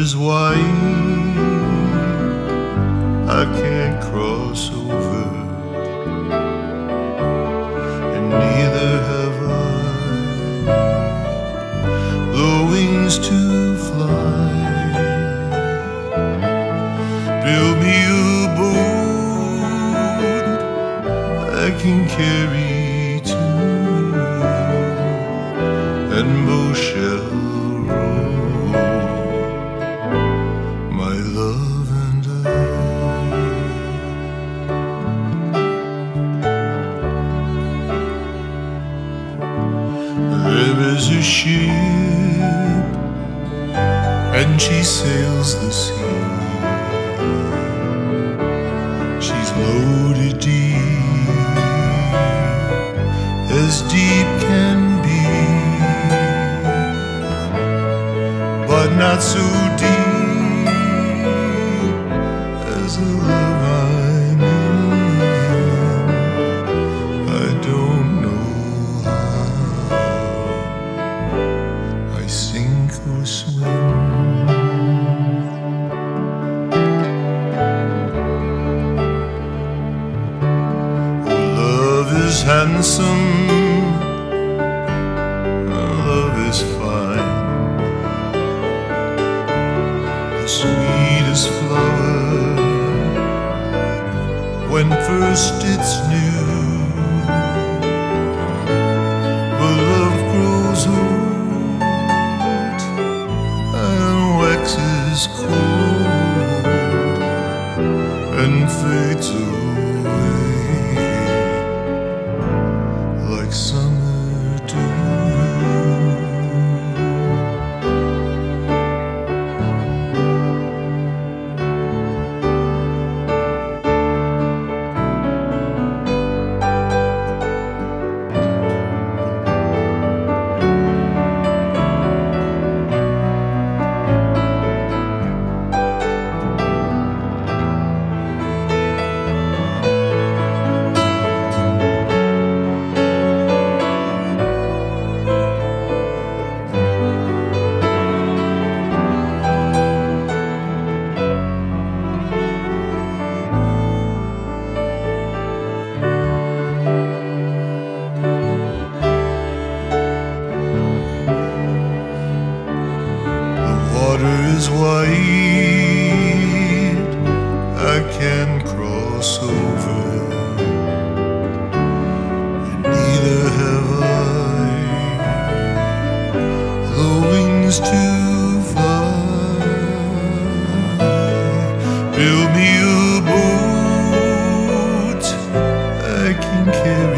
is wide, I can't cross over, and neither have I the wings to fly. Build me a boat I can carry two, and both shall row, my love and I. There is a ship, and she sails the sea. She's loaded deep, as deep can be, but not so deep as the love I'm in. I don't know how I sink or swim. Handsome, love is fine, the sweetest flower when first it's new. But love grows old and waxes cold and fades away like summer dew. Water is wide, I can cross over, and neither have I the wings to fly. Build me a boat I can carry